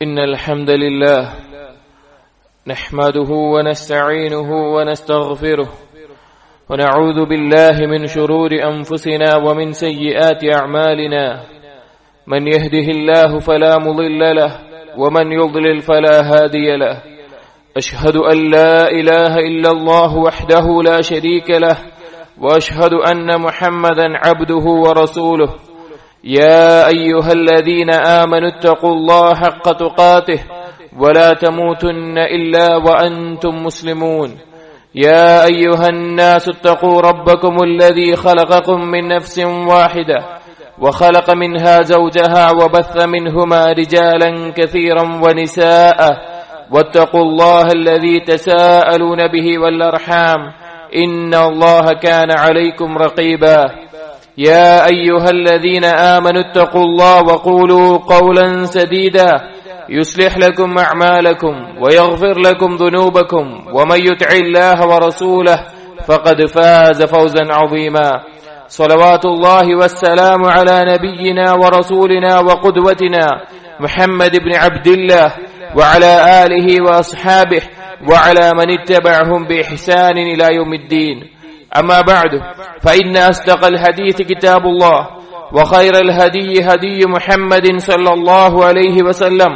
إن الحمد لله نحمده ونستعينه ونستغفره ونعوذ بالله من شرور أنفسنا ومن سيئات أعمالنا من يهده الله فلا مضل له ومن يضلل فلا هادي له أشهد أن لا إله إلا الله وحده لا شريك له وأشهد أن محمدا عبده ورسوله يا أيها الذين آمنوا اتقوا الله حق تقاته ولا تموتن إلا وأنتم مسلمون يا أيها الناس اتقوا ربكم الذي خلقكم من نفس واحدة وخلق منها زوجها وبث منهما رجالا كثيرا ونساء واتقوا الله الذي تساءلون به والأرحام إن الله كان عليكم رقيبا يا أيها الذين آمنوا اتقوا الله وقولوا قولا سديدا يصلح لكم أعمالكم ويغفر لكم ذنوبكم ومن يطع الله ورسوله فقد فاز فوزا عظيما صلوات الله والسلام على نبينا ورسولنا وقدوتنا محمد بن عبد الله وعلى آله وأصحابه وعلى من اتبعهم بإحسان إلى يوم الدين أما بعد فإن أصدق الحديث كتاب الله وخير الهدي هدي محمد صلى الله عليه وسلم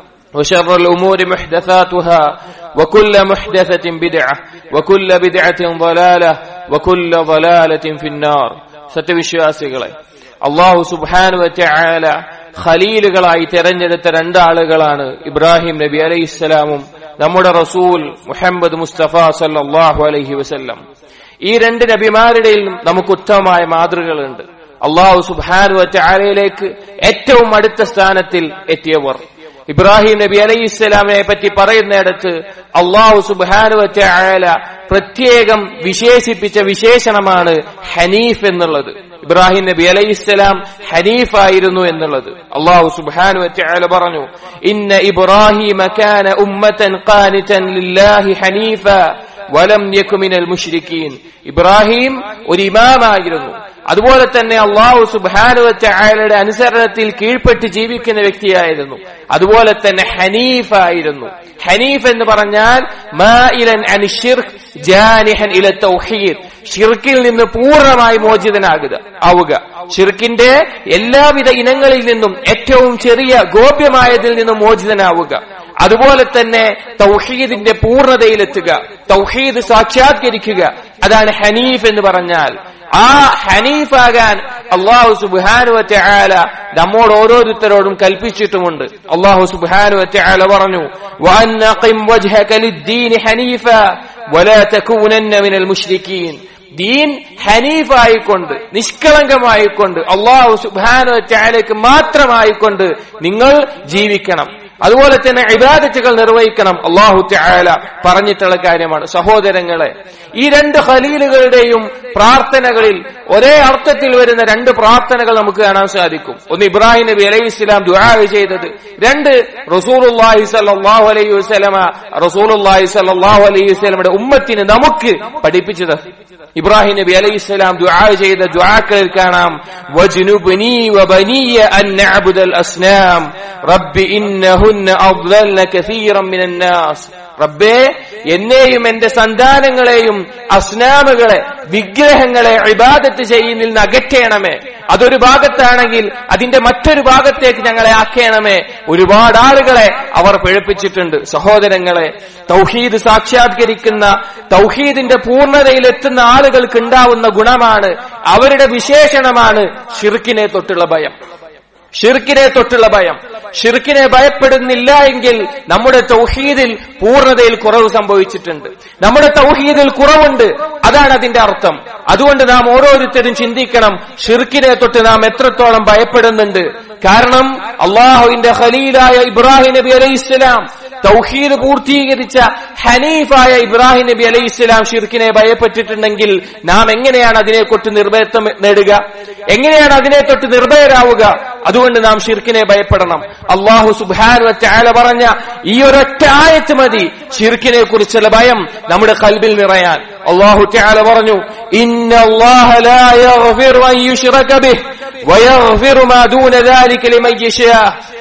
وشر الأمور محدثاتها وكل محدثة بدعة وكل بدعة ضلالة وكل ضلالة في النار സത്യവിശ്വാസികളെ അല്ലാഹു സുബ്ഹാനഹു വ തആല ഖലീലുകളായി തിരഞ്ഞെടുത്ത രണ്ടാളുകളാണ് ഇബ്രാഹിം നബി അലൈഹിസ്സലാമും നമ്മുടെ റസൂൽ മുഹമ്മദ് മുസ്തഫ സല്ലല്ലാഹു അലൈഹി വസല്ലം. ഈ രണ്ട് നബിമാരുടെയും നമുക്ക് ഉത്തമമായ മാതൃകകളുണ്ട്. അല്ലാഹു സുബ്ഹാനഹു വ തആലയിലേക്ക് ഏറ്റവും അടുത്ത സ്ഥാനത്തിൽ എത്തിയവർ. ഇബ്രാഹിം നബി അലൈഹിസ്സലാമിനെ പറ്റി പറയുന്നിടത്ത് അല്ലാഹു സുബ്ഹാനഹു വ തആല പ്രത്യേകം വിശേഷിപ്പിച്ച വിശേഷണമാണ് ഹനീഫ് എന്നുള്ളത്. ഇബ്രാഹിം നബി അലൈഹിസ്സലാം ഹനീഫായിരുന്നു എന്നുള്ളത്. അല്ലാഹു സുബ്ഹാനഹു വ തആല പറഞ്ഞു, ഇന്ന ഇബ്രാഹീമ കാന ഉമ്മതൻ ഖാനിതൻ ലില്ലാഹി ഹനീഫ വലം യകു മിനൽ മുശ്രിക്കീൻ. ഇബ്രാഹിം ഒരു ഇമാമായിരുന്നു, അതുപോലെ തന്നെ അല്ലാഹു സുബ്ഹാനഹു വ തആലയുടെ അനുസരണത്തിൽ കീഴ്പ്പെട്ട് ജീവിക്കുന്ന വ്യക്തിയായിരുന്നു, അതുപോലെ തന്നെ ഹനീഫായിരുന്നു. ഹനീഫ് എന്ന് പറഞ്ഞാൽ മാഇലൻ അൻ ശിർക്ക് ജാനിഹൻ ഇല തൗഹീദ്, ഷിർക്കിൽ നിന്ന് പൂർണ്ണമായി മോചിതനാവുക, ഷിർക്കിന്റെ എല്ലാവിധ ഇനങ്ങളിൽ നിന്നും ഏറ്റവും ചെറിയ ഗോപ്യമായതിൽ നിന്നും മോചിതനാവുക, അതുപോലെ തന്നെ തൗഹീദിന്റെ പൂർണ്ണതയിലെത്തുക, തൗഹീദ് സാക്ഷാത്കരിക്കുക. അതാണ് ഹനീഫ് എന്ന് പറഞ്ഞാൽ. ആ ഹനീഫാകാൻ അല്ലാഹു സുബ്ഹാനഹു വ തആല നമ്മോട് ഓരോരുത്തരോടും കൽപ്പിച്ചിട്ടുമുണ്ട്. അല്ലാഹു സുബ്ഹാനഹു വ തആല പറഞ്ഞു, വഅന്നഖിം വജ്ഹക ലിദ്ദീനി ഹനീഫ വലാ തകൂനന്ന മിനൽ മുശ്രിക്കീൻ. ദീൻ ഹനീഫായിക്കൊണ്ട്, നിഷ്കളങ്കമായിക്കൊണ്ട്, അല്ലാഹു സുബ്ഹാനഹു വ തആലയ്ക്ക് മാത്രമായിക്കൊണ്ട് നിങ്ങൾ ജീവിക്കണം, അതുപോലെ തന്നെ ഇബാദത്തുകൾ നിർവഹിക്കണം. അല്ലാഹു തആല പറഞ്ഞിട്ടുള്ള കാര്യമാണ്. സഹോദരങ്ങളെ, ഈ രണ്ട് ഖലീലുകളുടെയും പ്രാർത്ഥനകളിൽ ഒരേ അർത്ഥത്തിൽ വരുന്ന രണ്ട് പ്രാർത്ഥനകൾ നമുക്ക് കാണാൻ സാധിക്കും. ഒന്ന് ഇബ്രാഹിം നബി അലൈഹിസ്സലാം ദുആ ചെയ്തത്, രണ്ട് റസൂലുള്ളാഹി സ്വല്ലല്ലാഹു അലൈഹി വസല്ലമയുടെ ഉമ്മത്തിന് നമുക്ക് പഠിപ്പിച്ചത്. ഇബ്രാഹിം നബി അലൈഹിസ്സലാം ദുആ ചെയ്ത ദുആകളിൽ കാണാം, വജ്നുബ്നി വബനിയ അൻ നഅബ്ദൽ അസ്നാം റബ്ബി ഇന്നഹുന്ന അദ്ലൽന കസീറൻ മിനൻ നാസ്. റബ്ബേ, എന്നെയും എന്റെ സന്താനങ്ങളെയും അസ്നാമുകളെ, വിഗ്രഹങ്ങളെ ഇബാദത്ത് ചെയ്യുന്നതിൽ നിന്ന് അകറ്റണമേ. അതൊരു ഭാഗത്താണെങ്കിൽ അതിന്റെ മറ്റൊരു ഭാഗത്തേക്ക് ഞങ്ങളെ ആക്കണമേ. ഒരുപാട് ആളുകളെ അവർ പിഴപ്പിച്ചിട്ടുണ്ട്. സഹോദരങ്ങളെ, തൗഹീദ് സാക്ഷാത്കരിക്കുന്ന, തൗഹീദിന്റെ പൂർണ്ണതയിലെത്തുന്ന ആളുകൾക്ക് ഉണ്ടാവുന്ന ഗുണമാണ്, അവരുടെ വിശേഷണമാണ് ഷിർക്കിനെ തൊട്ടുള്ള ഭയം. ഷിർക്കിനെ തൊട്ടുള്ള ഭയം. ഷിർക്കിനെ ഭയപ്പെടുന്നില്ല എങ്കിൽ നമ്മുടെ തൗഹീദിൽ പൂർണ്ണതയിൽ കുറവ് സംഭവിച്ചിട്ടുണ്ട്, നമ്മുടെ തൗഹീദിൽ കുറവുണ്ട്. അതാണ് അതിന്റെ അർത്ഥം. അതുകൊണ്ട് നാം ഓരോരുത്തരും ചിന്തിക്കണം, ഷിർക്കിനെ തൊട്ട് നാം എത്രത്തോളം ഭയപ്പെടുന്നുണ്ട്. കാരണം അല്ലാഹുവിന്റെ ഖലീലായ ഇബ്രാഹിം നബി അലൈഹിസ്സലാം, തൗഹീദ് പൂർത്തീകരിച്ച ഹനീഫായ ഇബ്രാഹിം നബി അലൈഹിസ്സലാം ഷിർക്കിനെ ഭയപ്പെട്ടിട്ടുണ്ടെങ്കിൽ നാം എങ്ങനെയാണ് അതിനെ തൊട്ട് നിർഭയത്വം നേടുക? എങ്ങനെയാണ് അതിനെ തൊട്ട് നിർഭയരാവുക? അതുകൊണ്ട് നാം ഷിർക്കിനെ ഭയപ്പെടണം. അല്ലാഹു സുബ്ഹാനഹു വ തആല പറഞ്ഞ ഈ ഒരൊറ്റ ആയത്ത് മതി ഷിർക്കിനെ കുറിച്ചുള്ള ഭയം നമ്മുടെ ഖൽബിൽ നിറയാൻ. അല്ലാഹു തആല പറഞ്ഞു, ഇന്നല്ലാഹ ലാ യഗ്ഫിറു അൻ യുശ്റക ബിഹി വയഗ്ഫിറു മാ ദൂന ദാലിക ലിമൻ യശാ.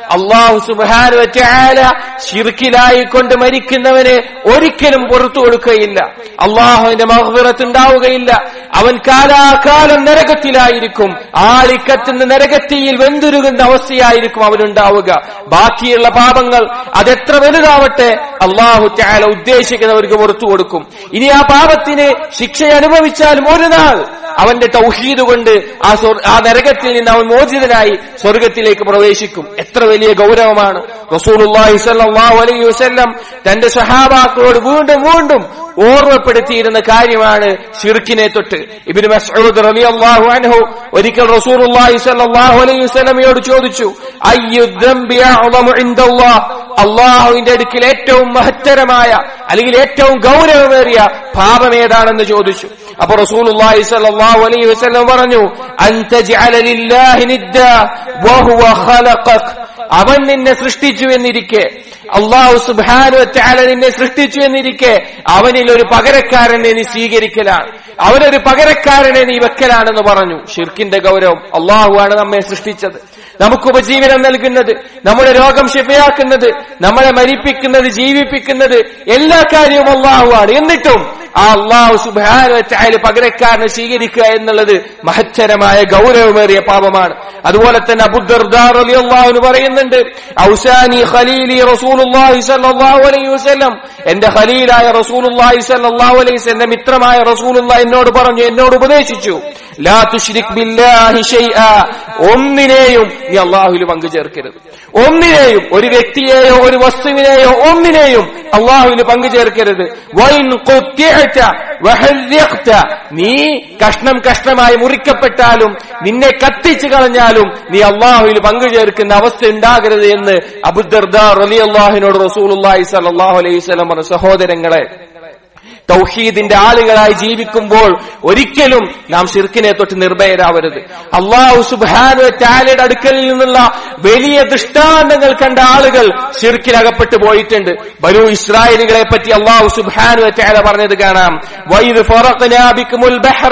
അല്ലാഹു സുബ്ഹാനഹു വ തആല ശിർക്കിലായി കൊണ്ട് മരിക്കുന്നവനെ ഒരിക്കലും പുറത്തു കൊടുക്കുകയില്ല. അല്ലാഹുവിന്റെ മഗ്ഫിറത്ത് ഉണ്ടാവുകയില്ല. അവൻ കാലാകാലം നരകത്തിലായിരിക്കും. ആളിക്കത്തുന്ന നരകത്തിയിൽ വെന്തുരുകുന്ന അവസ്ഥയായിരിക്കും അവനുണ്ടാവുക. ബാക്കിയുള്ള പാപങ്ങൾ അതെത്ര വലുതാവട്ടെ അല്ലാഹു തആല ഉദ്ദേശിക്കുന്നവർക്ക് പുറത്തു കൊടുക്കും. ഇനി ആ പാപത്തിന് ശിക്ഷ അനുഭവിച്ചാലും ഒരു നാൾ അവന്റെ തൗഹീദ് കൊണ്ട് ആ നരകത്തിൽ നിന്ന് അവൻ മോചിതനായി സ്വർഗത്തിലേക്ക് പ്രവേശിക്കും. എത്ര വലിയ ഗൗരവമാണ്! റസൂലുള്ളാഹി സ്വല്ലല്ലാഹു അലൈഹി വസല്ലം തന്റെ സ്വഹാബാക്കളോട് വീണ്ടും വീണ്ടും ഓർമ്മപ്പെടുത്തിയിരുന്ന കാര്യമാണ് ശിർക്കിനെ തൊട്ട്. ഇബ്നു മസ്ഊദ് റളിയല്ലാഹു അൻഹു ഒരിക്കൽ റസൂലുള്ളാഹി സ്വല്ലല്ലാഹു അലൈഹി വസല്ലമയോട് ചോദിച്ചു, അയ്യു ദംബി അഅ്ളമു ഇൻദല്ലാഹ്, അല്ലാഹുവിന്റെ അടുക്കൽ ഏറ്റവും മഹത്തരമായ അല്ലെങ്കിൽ ഏറ്റവും ഗൗരവമേറിയ പാപം ഏതാണെന്ന് ചോദിച്ചു. അപ്പൊ റസൂലുള്ളാഹി സ്വല്ലല്ലാഹു അലൈഹി വസല്ലം പറഞ്ഞു, അൻ തജ്അല ലില്ലാഹി നിദ്ദ വഹുവ ഖലഖക്, അവൻ നിന്നെ സൃഷ്ടിച്ചു എന്നിരിക്കെ, അല്ലാഹു സുബ്ഹാനഹു വ തആല നിന്നെ സൃഷ്ടിച്ചു എന്നിരിക്കെ അവനിൽ ഒരു പകരക്കാരനെ നീ സ്വീകരിക്കലാണ്, അവനൊരു പകരക്കാരനെ നീ വെക്കലാണെന്ന് പറഞ്ഞു. ഷിർക്കിന്റെ ഗൗരവം. അല്ലാഹുവാണ് നമ്മെ സൃഷ്ടിച്ചത്, നമുക്ക് ഉപജീവനം നൽകുന്നത്, നമ്മുടെ രോഗം ശിഫയാക്കുന്നത്, നമ്മളെ മരിപ്പിക്കുന്നത്, ജീവിപ്പിക്കുന്നത്, എല്ലാ കാര്യവും അല്ലാഹുവാണ്. എന്നിട്ടും ആ അല്ലാഹു സുബ്ഹാനഹു വ തആല പകരക്കാരനെ സ്വീകരിക്കുക എന്നുള്ളത് മഹത്തരമായ ഗൗരവമേറിയ പാപമാണ്. അതുപോലെ തന്നെ അബൂ ദർദാ റളിയല്ലാഹു അൻഹു പറയുന്നുണ്ട്, ഔസാനി ഖലീലി റസൂലുള്ളാഹി സ്വല്ലല്ലാഹു അലൈഹി വസല്ലം, എന്റെ ഖലീലായ റസൂലുള്ളാഹി സ്വല്ലല്ലാഹു അലൈഹി വസല്ലം, എന്റെ മിത്രമായ റസൂലുള്ളാഹി എന്നോട് പറഞ്ഞു, എന്നോട് ഉപദേശിച്ചു, ലാ തുശ്രിക് ബില്ലാഹി ഷൈആ, ഒന്നിനെയും നീ അല്ലാഹുവിൽ പങ്കു ചേർക്കരുത്. ഒന്നിനെയും, ഒരു വ്യക്തിയെയോ ഒരു വസ്തുവിനെയോ ഒന്നിനെയും അല്ലാഹുവിൽ പങ്കു ചേർക്കരുത്. വൈൻ ഖുത്തിഅത വഹരിഖത, നീ കഷ്ണം കഷ്ണമായി മുറിക്കപ്പെട്ടാലും നിന്നെ കത്തിച്ചു കളഞ്ഞാലും നീ അല്ലാഹുവിൽ പങ്കു ചേർക്കുന്ന അവസ്ഥ ഉണ്ടാകരുത് എന്ന് അബൂ ദർദാ റളിയല്ലാഹു അൻഹു റസൂലുള്ളാഹി സ്വല്ലല്ലാഹു അലൈഹി വസല്ലം പറഞ്ഞു. സഹോദരങ്ങളെ, തൗഹീദിന്റെ ആളുകളായി ജീവിക്കുമ്പോൾ ഒരിക്കലും നാം ശിർക്കിനെ തൊട്ട് നിർഭയരാവരുത്. അല്ലാഹു സുബ്ഹാനഹു വ തആലയുടെ അടുക്കൽ നിന്നുള്ള വലിയ ദൃഷ്ടാന്തങ്ങൾ കണ്ട ആളുകൾ ശിർക്കിലകപ്പെട്ടു പോയിട്ടുണ്ട്. ബനൂ ഇസ്രായേലുകളെ പറ്റി അല്ലാഹു സുബ്ഹാനഹു വ തആല പറഞ്ഞത് കാണാം, വഇദ് ഫറഖനാ ബികുമുൽ ബഹ്റ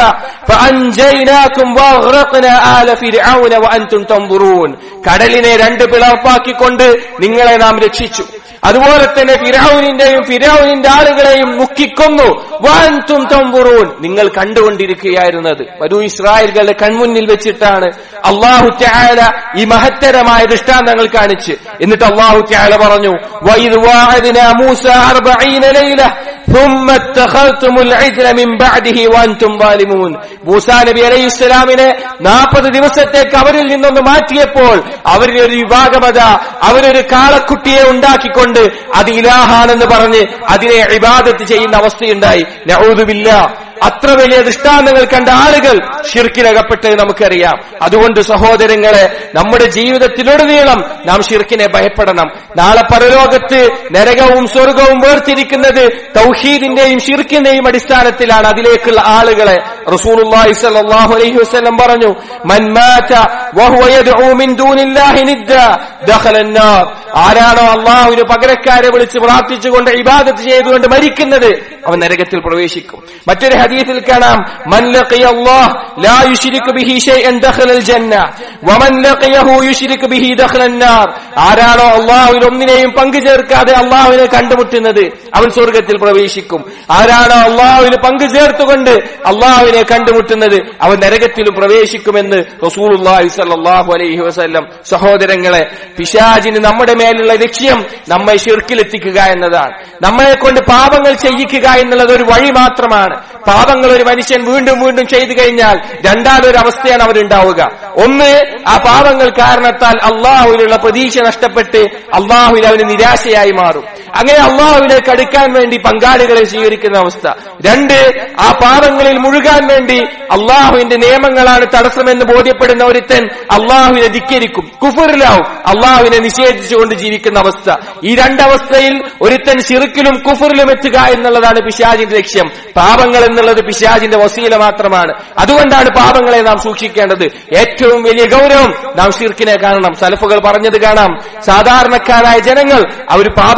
ഫഅൻജയ്നാകും വഅഗ്റഖനാ ആല ഫിർഔന വഅൻതും തൻദുറൂൻ, കടലിനെ രണ്ട് പിളർപ്പാക്കിക്കൊണ്ട് നിങ്ങളെ നാം രക്ഷിച്ചു. അതുപോലെ തന്നെ ഫിർഔനിന്റെ ആളുകളെയും മുക്കിക്കൊന്നു. വഅൻതും തൻദുറൂൻ, നിങ്ങൾ കണ്ടുകൊണ്ടിരിക്കുകയായിരുന്നത്. ബനൂ ഇസ്രായേലുകളുടെ കൺമുന്നിൽ വെച്ചിട്ടാണ് അല്ലാഹു തആല ഈ മഹത്തരമായ ദൃഷ്ടാന്തങ്ങൾ കാണിച്ച്. എന്നിട്ട് അല്ലാഹു തആല പറഞ്ഞു, വഇദ് വഅദ്നാ മൂസ 40 ലൈല ثم اتخذتم العجل من بعده وانتم ظالمون, മൂസാ നബി അലൈഹിസ്സലാമിനെ 40 ദിവസത്തേക്ക് അവരിൽ നിന്നൊന്ന് മാറ്റിയപ്പോൾ അവരിൽ ഒരു വിഭാഗമത അവരൊരു കാളക്കുട്ടിയെ ഉണ്ടാക്കിക്കൊണ്ട് അത് ഇലാഹാണെന്ന് പറഞ്ഞ് അതിനെ ഇബാദത്ത് ചെയ്യുന്ന അവസ്ഥയുണ്ടായി. നഊദു ബില്ലാഹ്. അത്ര വലിയ ദൃഷ്ടാന്തങ്ങൾ കണ്ട ആളുകൾ ശിർക്കിലകപ്പെട്ടത് നമുക്കറിയാം. അതുകൊണ്ട് സഹോദരങ്ങളെ, നമ്മുടെ ജീവിതത്തിലുടനീളം നാം ശിർക്കിനെ ഭയപ്പെടണം. നാളെ പരലോകത്ത് നരകവും സ്വർഗവും വേർതിരിക്കുന്നത് തൗഹീദിന്റെയും ശിർക്കിന്റെയും അടിസ്ഥാനത്തിലാണ്. അതിലേക്കുള്ള ആളുകളെ റസൂലുള്ളാഹി സ്വല്ലല്ലാഹു അലൈഹി വസല്ലം പറഞ്ഞു, മൻ മാത വഹുവ യദ്ഉ മിൻ ദൂനില്ലാഹി നിദ്ദ ദഖല അന്നാർ, ആരാണോ അല്ലാഹുവിന് പകരക്കാരെ വിളിച്ച് പ്രാർത്ഥിച്ചുകൊണ്ട് ഇബാദത്ത് ചെയ്തുകൊണ്ട് മരിക്കുന്നത് അവൻ നരകത്തിൽ പ്രവേശിക്കും. മറ്റൊരു ഹദീസിൽ കാണാം, മൻ ലഖിയ അല്ലാഹ് ലാ യുശ്രികു ബിഹി ഷൈഅൻ ദഖലൽ ജന്ന വമൻ ലഖിയഹു യുശ്രികു ബിഹി ദഖലൻ നാർ, ആരാണോ അല്ലാഹുവിൽ ഒന്നിനെയും പങ്കു ചേർക്കാതെ അല്ലാഹുവിനെ കണ്ടുമുട്ടുന്നത് അവൻ സ്വർഗത്തിൽ പ്രവേശിക്കും. ആരാണോ അല്ലാഹുവിൽ പങ്കു ചേർത്തുകൊണ്ട് അല്ലാഹുവിനെ കണ്ടുമുട്ടുന്നത് അവൻ നരകത്തിലും പ്രവേശിക്കുമെന്ന് റസൂലുള്ളാഹി സ്വല്ലല്ലാഹു അലൈഹി വസല്ലം. സഹോദരങ്ങളെ, പിശാചിന് നമ്മുടെ മേലുള്ള ലക്ഷ്യം നമ്മെ ശിർക്കിലെത്തിക്കുക എന്നതാണ്. നമ്മളെ കൊണ്ട് പാപങ്ങൾ ചെയ്യിക്കുക എന്നുള്ളത് ഒരു വഴി മാത്രമാണ്. പാപങ്ങൾ ഒരു മനുഷ്യൻ വീണ്ടും വീണ്ടും ചെയ്തു കഴിഞ്ഞാൽ രണ്ടാമതൊരു അവസ്ഥയാണ് അവരുണ്ടാവുക. ഒന്ന്, ആ പാപങ്ങൾ കാരണത്താൽ അള്ളാഹുവിലുള്ള പ്രതീക്ഷ നഷ്ടപ്പെട്ട് അള്ളാഹുവിൽ അവന് നിരാശയായി മാറും. അങ്ങനെ അള്ളാഹുവിലേക്ക് അടുക്കാൻ വേണ്ടി പങ്കാളികളെ സ്വീകരിക്കുന്ന അവസ്ഥ. രണ്ട്, ആ പാപങ്ങളിൽ മുഴുകാൻ വേണ്ടി അള്ളാഹുവിന്റെ നിയമങ്ങളാണ് തടസ്സമെന്ന് ബോധ്യപ്പെടുന്ന ഒരുത്തൻ അള്ളാഹുവിനെ ധിക്കരിക്കും, കുഫറിലാവും, അള്ളാഹുവിനെ നിഷേധിച്ചുകൊണ്ട് ജീവിക്കുന്ന അവസ്ഥ. ഈ രണ്ടവസ്ഥയിൽ ഒരുത്തൻ ശിർക്കിലും കുഫറിലും എത്തുക എന്നുള്ളതാണ് പിശാചിന്റെ ലക്ഷ്യം. പാപങ്ങൾ എന്നുള്ളത് പിശാചിന്റെ വസീല മാത്രമാണ്. അതുകൊണ്ടാണ് പാപങ്ങളെ നാം സൂക്ഷിക്കേണ്ടത്. ഏറ്റവും വലിയ ഗൗരവം നാം ശിർക്കിനെ കാണണം. സലഫുകൾ പറഞ്ഞത് കാണാം, സാധാരണക്കാരായ ജനങ്ങൾ അവർ പാപങ്ങളെ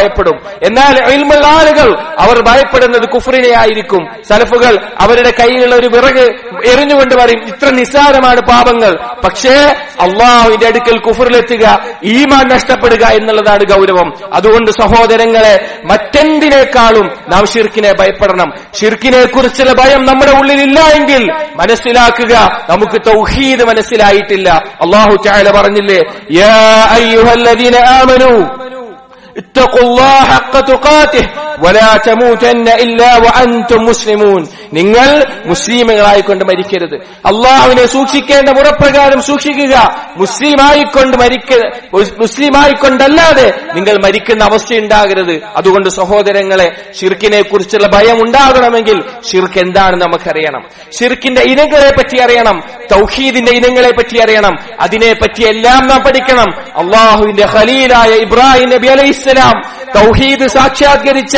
ഭയപ്പെടും. എന്നാൽ ഇൽമുള്ള ആളുകൾ അവർ ഭയപ്പെടുന്നത് കുഫ്രിനെ ആയിരിക്കും. സലഫുകൾ അവരുടെ കയ്യിലുള്ള ഒരു വിറക് എറിഞ്ഞുകൊണ്ട് പറയും, ഇത്ര നിസ്സാരമാണ് പാപങ്ങൾ. പക്ഷേ അള്ളാഹുവിന്റെ അടുക്കൽ കുഫറിലെത്തുക, ഈമാൻ നഷ്ടപ്പെടുക എന്നുള്ളതാണ് ഗൗരവം. അതുകൊണ്ട് സഹോദരങ്ങളെ, മറ്റെന്തിനേക്കാളും നാം ശിർക്കിനെ ഭയപ്പെടണം. ശിർക്കിനെ കുറിച്ചുള്ള ഭയം നമ്മുടെ ഉള്ളിലില്ല എങ്കിൽ മനസ്സിലാക്കുക, നമുക്ക് തൗഹീദ് മനസ്സിലായിട്ടില്ല. അല്ലാഹു തആല പറഞ്ഞില്ലേ, യാ അയ്യുഹല്ലദീന ആമനൂ ഇത്തഖുല്ലാഹ ഹഖ്ക തുഖാതിഹ് വലാ തമൂതന്ന ഇല്ലാ വഅൻതും മുസ്ലിമൂൻ. നിങ്ങൾ മുസ്ലിമുകളായിക്കൊണ്ട് മരിക്കരുത്. അള്ളാഹുവിനെ സൂക്ഷിക്കേണ്ട മുറപ്രകാരം സൂക്ഷിക്കുക. മുസ്ലിമായിക്കൊണ്ടല്ലാതെ നിങ്ങൾ മരിക്കുന്ന അവസ്ഥയുണ്ടാകരുത്. അതുകൊണ്ട് സഹോദരങ്ങളെ, ശിർക്കിനെ കുറിച്ചുള്ള ഭയം ഉണ്ടാകണമെങ്കിൽ ശിർക്ക് എന്താണെന്ന് നമുക്കറിയണം. ശിർക്കിന്റെ ഇനങ്ങളെ പറ്റി അറിയണം, തൗഹീദിന്റെ ഇനങ്ങളെ പറ്റി അറിയണം. അതിനെപ്പറ്റി എല്ലാം നാം പഠിക്കണം. അള്ളാഹുവിന്റെ ഖലീലായ ഇബ്രാഹിം നബി അലൈഹിസ്സലാം, തൗഹീദ് സാക്ഷാത്കരിച്ച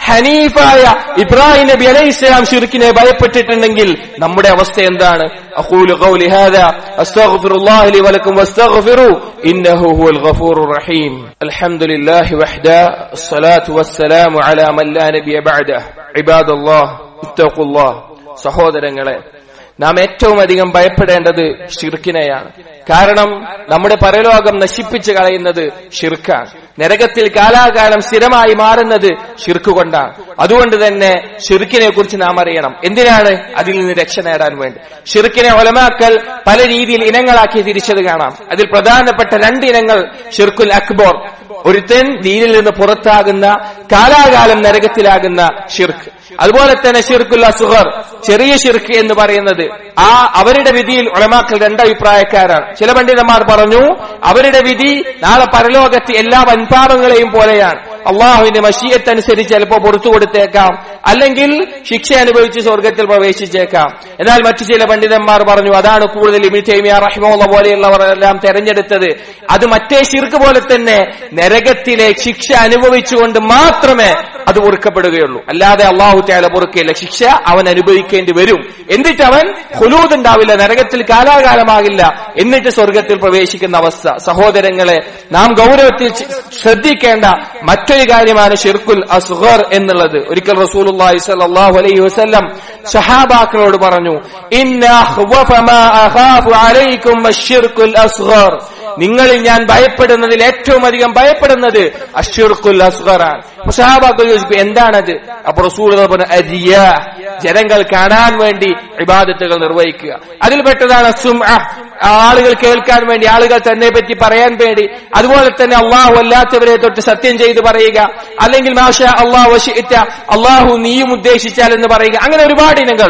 ഹനീഫായ ഇബ്രാഹിം നബി അലൈഹിസ്സലാം ശിർക്കിനെ ഭയപ്പെട്ടിട്ടുണ്ടെങ്കിൽ നമ്മുടെ അവസ്ഥ എന്താണ്? അഖൂലു ഖൗലി ഹാദാ അസ്തഗ്ഫിറുല്ലാഹ ലി വലക്കും വസ്തഗ്ഫിറൂ ഇന്നഹു ഹുവൽ ഗഫൂറുർ റഹീം. അൽഹംദുലില്ലാഹി വഹ്ദാ വസ്സലാത്തു വസ്സലാമു അലാ മൻ ലാ നബിയ ബഅദഹു. ഇബാദല്ലാഹ് ഇത്തഖുല്ലാഹ്. സഹോദരങ്ങളെ, നാം ഏറ്റവും അധികം ഭയപ്പെടേണ്ടത് ശിർക്കിനെയാണ്. കാരണം നമ്മുടെ പരലോകം നശിപ്പിച്ചു കളയുന്നത് ശിർക്കാണ്. നരകത്തിൽ കാലാകാലം സ്ഥിരമായി മാറുന്നത് ശിർക്ക് കൊണ്ടാണ്. അതുകൊണ്ട് തന്നെ ശിർക്കിനെ കുറിച്ച് നാം അറിയണം. എന്തിനാണ്? അതിൽ നിന്ന് രക്ഷ നേടാൻ വേണ്ടി. ശിർക്കിനെ ഉലമാക്കൾ പല രീതിയിൽ ഇനങ്ങളാക്കി തിരിച്ചത് കാണാം. അതിൽ പ്രധാനപ്പെട്ട 2 ഇനങ്ങൾ ശിർക്കുൽ അക്ബർ, ഒരുത്തൻ ദീനിൽ നിന്ന് പുറത്താകുന്ന, കാലാകാലം നരകത്തിലാകുന്ന ശിർക്ക്. അതുപോലെ തന്നെ ശിർക്കുൽ അസ്ഗർ, ചെറിയ ശിർക്ക് എന്ന് പറയുന്നത്. അവരുടെ വിധിയിൽ ഉലമാക്കൾ 2 അഭിപ്രായക്കാരാണ്. ചില പണ്ഡിതന്മാർ പറഞ്ഞു, അവരുടെ വിധി നാളെ പരലോകത്ത് എല്ലാ വൻപാപങ്ങളെയും പോലെയാണ്. അള്ളാഹുവിന്റെ മശീയത്ത് അനുസരിച്ച് ചിലപ്പോൾ പുറത്തു കൊടുത്തേക്കാം, അല്ലെങ്കിൽ ശിക്ഷ അനുഭവിച്ച് സ്വർഗത്തിൽ പ്രവേശിച്ചേക്കാം. എന്നാൽ മറ്റു ചില പണ്ഡിതന്മാർ പറഞ്ഞു, അതാണ് കൂടുതൽ ഇബ്നു തൈമിയ്യ റഹിമഹുല്ലാഹ് പോലെയുള്ളവരെല്ലാം തെരഞ്ഞെടുത്തത്. അത് മറ്റേ ശിർക്ക് പോലെ തന്നെ നരകത്തിലെ ശിക്ഷ അനുഭവിച്ചുകൊണ്ട് മാത്രമേ അത് പൊറുക്കപ്പെടുകയുള്ളൂ. അല്ലാതെ അള്ളാഹു തആല പൊറുക്കുകയില്ല. ശിക്ഷ അവൻ അനുഭവിക്കേണ്ടി വരും. എന്നിട്ട് അവൻ ഖുലൂദ് ഉണ്ടാവില്ല, നരകത്തിൽ കാലാകാലമാകില്ല, എന്നിട്ട് സ്വർഗത്തിൽ പ്രവേശിക്കുന്ന അവസ്ഥ. സഹോദരങ്ങളെ, നാം ഗൗരവത്തിൽ ശ്രദ്ധിക്കേണ്ട മറ്റൊരു കാര്യമാണ് ശിർക്കുൽ അസ്ഗർ എന്നുള്ളത്. ഒരിക്കൽ റസൂലുള്ളാഹി സ്വല്ലല്ലാഹു അലൈഹി വസല്ലം സഹാബാക്കളോട് പറഞ്ഞു, ഇന്ന അഖ്വഫ മാ അഖാഫു അലൈക്കും അശ്ശിർക്കുൽ അസ്ഗർ. നിങ്ങളിൽ ഞാൻ ഭയപ്പെടുന്നതിൽ ഏറ്റവും അധികം ഭയപ്പെടുന്നത് അശ്ശിർക്കുൽ അസ്ഗറാണ്. സഹാബാക്കൾ ചോദിച്ചു, എന്താണത്? അപ്പൊ റസൂൽ പറഞ്ഞു, അരിയാ, ജനങ്ങൾ കാണാൻ വേണ്ടി ഇബാദത്തുകൾ നിർവഹിക്കുക. അതിൽപ്പെട്ടതാണ് സുംഅ, ആളുകൾ കേൾക്കാൻ വേണ്ടി, ആളുകൾ തന്നെ പറ്റി പറയാൻ വേണ്ടി. അതുപോലെ തന്നെ അള്ളാഹു അല്ലാത്തവരെ തൊട്ട് സത്യം ചെയ്ത് പറയുക, അല്ലെങ്കിൽ മാഷാ അല്ലാഹു വശിഅത, അള്ളാഹു നീയും ഉദ്ദേശിച്ചാൽ എന്ന് പറയുക. അങ്ങനെ ഒരുപാട് ഇനങ്ങൾ,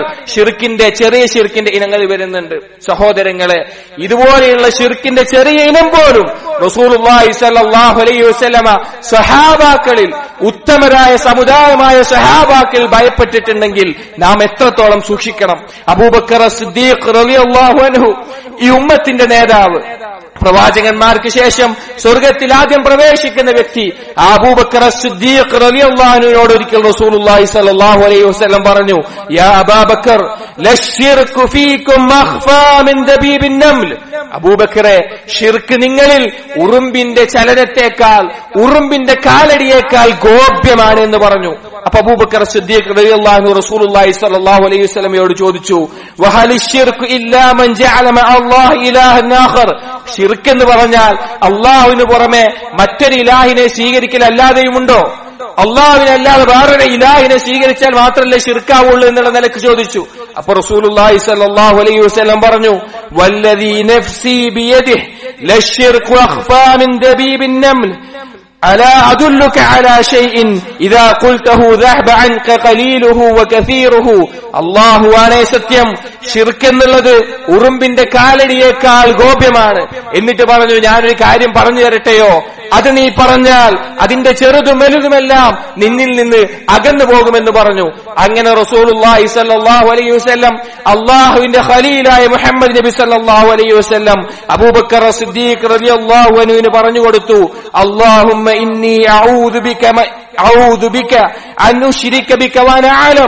ചെറിയ ശിർക്കിന്റെ ഇനങ്ങൾ വരുന്നുണ്ട്. സഹോദരങ്ങളെ, ഇതുപോലെയുള്ള ശിർക്കിന്റെ ചെറിയ ഇനം പോലും റസൂലുള്ളാഹി സ്വല്ലല്ലാഹു അലൈഹി വസല്ലമ സ്വഹാബാക്കളിൽ, ഉത്തമരായ സമുദായമായ സ്വഹാബാക്കൾ ഭയപ്പെട്ടിട്ടുണ്ടെങ്കിൽ നാം എത്രത്തോളം സൂക്ഷിക്കണം. അബൂബക്കർ സിദ്ദീഖ് റളിയല്ലാഹു അൻഹു, ഈ ഉമ്മത്തിന്റെ നേതാവ്, പ്രവാചകന്മാർക്ക് ശേഷം സ്വർഗത്തിൽ ആദ്യം പ്രവേശിക്കുന്ന വ്യക്തി, അബൂബക്കർ സിദ്ദീഖ് റളിയല്ലാഹു അൻഹുവിനോട് ഒരിക്കൽ റസൂലുള്ളാഹി സ്വല്ലല്ലാഹു അലൈഹി വസല്ലം പറഞ്ഞു, യാ അബൂബക്കർ ലശ്ശിർകു ഫീകും അഖ്ഫാ മിൻ ദബീബിൻ നംൽ. അബൂബക്കറെ, ശിർക്ക് നിങ്ങളിൽ ഉറുമ്പിന്റെ ചലനത്തെക്കാൾ, ഉറുമ്പിന്റെ കാലടിയേക്കാൾ ഗോപ്യമാണ് എന്ന് പറഞ്ഞു. അപ്പൊ അബൂബക്കർ സിദ്ദീഖ് റളിയല്ലാഹു അൻഹു റസൂലുള്ളാഹി സ്വല്ലല്ലാഹു അലൈഹി വസല്ലമയോട് ചോദിച്ചു, വഹലി ശിർകു ഇല്ലാ മൻ ജഅല മഅല്ലാഹി ഇലാഹൻ ആഖർ. ശിർക്ക് എന്ന് പറഞ്ഞാൽ അള്ളാഹുവിന് പുറമെ മറ്റൊരു ഇലാഹിനെ സ്വീകരിക്കലല്ലാതെയുമുണ്ടോ? അള്ളാഹുവിനല്ലാതെ വേറൊരു ഇലാഹിനെ സ്വീകരിച്ചാൽ മാത്രമല്ലേ ശിർക്കാവുള്ളൂ എന്നുള്ള നിലക്ക് ചോദിച്ചു. അപ്പൊ റസൂലുള്ളാഹി സ്വല്ലല്ലാഹു അലൈഹി വസല്ലം പറഞ്ഞു, വല്ലദീ നഫ്സി ബിയദിഹി ലശ്ശിർകു അഖ്ഫാ മിൻ ദബീബിൻ നംൽ ألا أدلك على شيء إذا قلته ذهب عنك قليله وكثيره. അല്ലാഹു ആണ് സത്യം, ശിർക്ക് എന്നുള്ളത് ഉറുമ്പിന്റെ കാലടിയേക്കാൾ ഗോപ്യമാണ്. എന്നിട്ട് പറഞ്ഞു, ഞാനൊരു കാര്യം പറഞ്ഞു തരട്ടെയോ? അത് നീ പറഞ്ഞാൽ അതിന്റെ ചെറുതും വലുതുമെല്ലാം നിന്നിൽ നിന്ന് അകന്നു പോകുമെന്ന് പറഞ്ഞു. അങ്ങനെ റസൂലുള്ളാഹി സ്വല്ലല്ലാഹു അലൈഹി വസല്ലം അല്ലാഹുവിന്റെ ഖലീലായ മുഹമ്മദ് നബി സ്വല്ലല്ലാഹു അലൈഹി വസല്ലം അബൂബക്കർ സിദ്ദീഖ് റളിയല്ലാഹു അൻഹുവിന് പറഞ്ഞു കൊടുത്തു, അല്ലാഹുമ്മ ഇന്നി അഊദു ബിക അൻ ഉശ്രിക ബിക വഅന അഅലം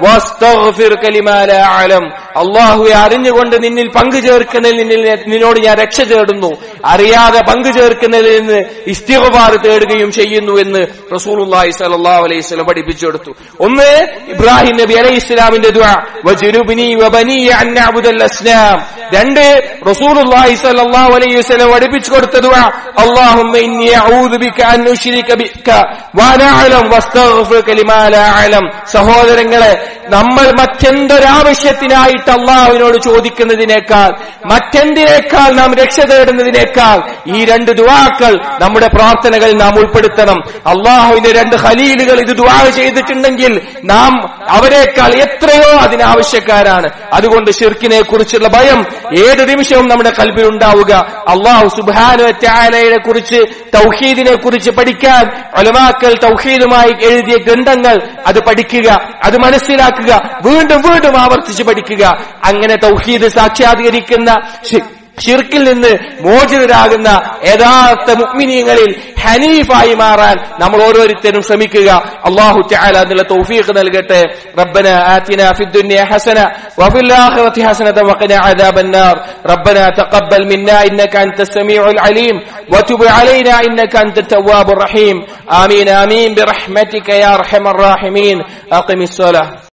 വസ്തഗ്ഫിറുക ലിമാ ലാ അഅലം. അല്ലാഹുവേ, അറിഞ്ഞുകൊണ്ട് നിന്നിൽ പങ്കു ചേർക്കുന്നതിൽ നിന്നോട് ഞാൻ രക്ഷ തേടുന്നു, അറിയാതെ പങ്കു ചേർക്കുന്നതിൽ നിന്ന് ഇസ്തിഗ്ഫാർ തേടുകയും ചെയ്യുന്നു എന്ന് റസൂലുള്ളാഹി സ്വല്ലല്ലാഹു അലൈഹി വസല്ലം പഠിപ്പിച്ചു കൊടുത്തു. ഒന്ന്, ഇബ്രാഹിം നബി അലൈഹിസ്സലാമിന്റെ ദുആ വജുനുബ്നി വബനിയ അൻ നഅബുദൽ അസ്നാം. രണ്ട്, റസൂലുള്ളാഹി സ്വല്ലല്ലാഹു അലൈഹി വസല്ലം പഠിപ്പിച്ചു കൊടുത്ത ദുആ അല്ലാഹുമ്മ ഇന്നി അഊദു ബിക അൻ ഉശ്രിക ബിക വഅന അഅലം വസ്തഗ്ഫിറുക ലിമാ ലാ അഅലം. സഹോദരങ്ങളെ, നമ്മൾ മറ്റെന്തൊരാവശ്യത്തിനായിട്ട് അള്ളാഹുവിനോട് ചോദിക്കുന്നതിനേക്കാൾ, മറ്റെന്തിനേക്കാൾ നാം രക്ഷ തേടുന്നതിനേക്കാൾ ഈ രണ്ട് ദുആക്കൾ നമ്മുടെ പ്രാർത്ഥനകൾ നാം ഉൾപ്പെടുത്തണം. അള്ളാഹുവിന്റെ രണ്ട് ഖലീലുകൾ ഇത് ദുആ ചെയ്തിട്ടുണ്ടെങ്കിൽ നാം അവരെക്കാൾ എത്രയോ അതിനാവശ്യക്കാരാണ്. അതുകൊണ്ട് ശിർക്കിനെ കുറിച്ചുള്ള ഭയം ഏത് നിമിഷവും നമ്മുടെ ഖൽബിൽ ഉണ്ടാവുക. അള്ളാഹു സുബ്ഹാനഹു വ തആലയെ കുറിച്ച്, തൗഹീദിനെ കുറിച്ച് പഠിക്കാൻ ഉലമാക്കൾ തൗഹീദുമായി എഴുതിയ ഗ്രന്ഥങ്ങൾ അത് പഠിക്കുക, അത് മനസ്സിലാക്കുക, വീണ്ടും വീണ്ടും ആവർത്തിച്ച് പഠിക്കുക. അങ്ങനെ തൗഹീദ് സാക്ഷാത്കരിക്കുന്ന, ശിർക്കിൽ നിന്ന് മോചിതരാകുന്ന യഥാർത്ഥ മുഅ്മിനീങ്ങളിൽ ഹനീഫായി മാറാൻ നമ്മൾ ഓരോരുത്തരും ശ്രമിക്കുക. അല്ലാഹു തആല അതിനുള്ള തൗഫീഖ് നൽകട്ടെ. റബ്ബനാ ആതിനാ ഫിദ്ദുനിയ ഹസന വഫിൽ ആഖിറതി ഹസനത വഖിനാ അദാബന്നാർ. റബ്ബനാ തഖബ്ബൽ മിന്നാ ഇന്നക അൻതസ് സമീഉൽ അലീം വതുബ് അലൈനാ ഇന്നക അൻതത് തവ്വാബുർ റഹീം. ആമീൻ ആമീൻ ബിറഹ്മതിക യാ അർഹമർ റഹീമീൻ. അഖിമിസ് സ്വലാഹ്.